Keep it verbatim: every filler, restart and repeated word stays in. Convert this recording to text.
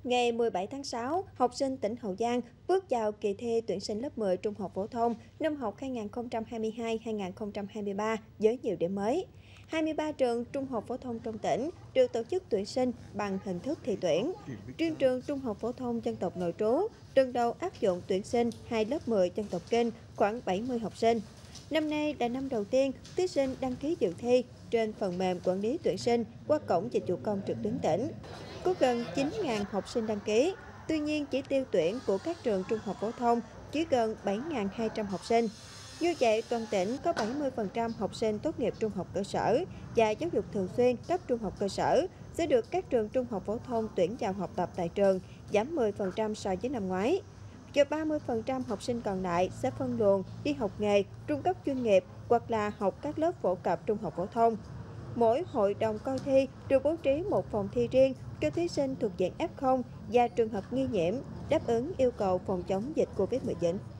Ngày mười bảy tháng sáu, học sinh tỉnh Hậu Giang bước vào kỳ thi tuyển sinh lớp mười trung học phổ thông năm học hai nghìn không trăm hai mươi hai hai nghìn không trăm hai mươi ba với nhiều điểm mới. hai mươi ba trường trung học phổ thông trong tỉnh được tổ chức tuyển sinh bằng hình thức thi tuyển. Riêng trường trung học phổ thông dân tộc nội trú lần đầu áp dụng tuyển sinh hai lớp mười dân tộc Kinh khoảng bảy mươi học sinh. Năm nay là năm đầu tiên thí sinh đăng ký dự thi trên phần mềm quản lý tuyển sinh qua cổng dịch vụ công trực tuyến tỉnh. Có gần chín nghìn học sinh đăng ký, tuy nhiên chỉ tiêu tuyển của các trường trung học phổ thông chỉ gần bảy nghìn hai trăm học sinh. Như vậy, toàn tỉnh có bảy mươi phần trăm học sinh tốt nghiệp trung học cơ sở và giáo dục thường xuyên cấp trung học cơ sở sẽ được các trường trung học phổ thông tuyển vào học tập tại trường, giảm mười phần trăm so với năm ngoái. Và ba mươi phần trăm học sinh còn lại sẽ phân luồng đi học nghề, trung cấp chuyên nghiệp hoặc là học các lớp phổ cập trung học phổ thông. Mỗi hội đồng coi thi được bố trí một phòng thi riêng cho thí sinh thuộc diện ép không và trường hợp nghi nhiễm, đáp ứng yêu cầu phòng chống dịch Covid mười chín.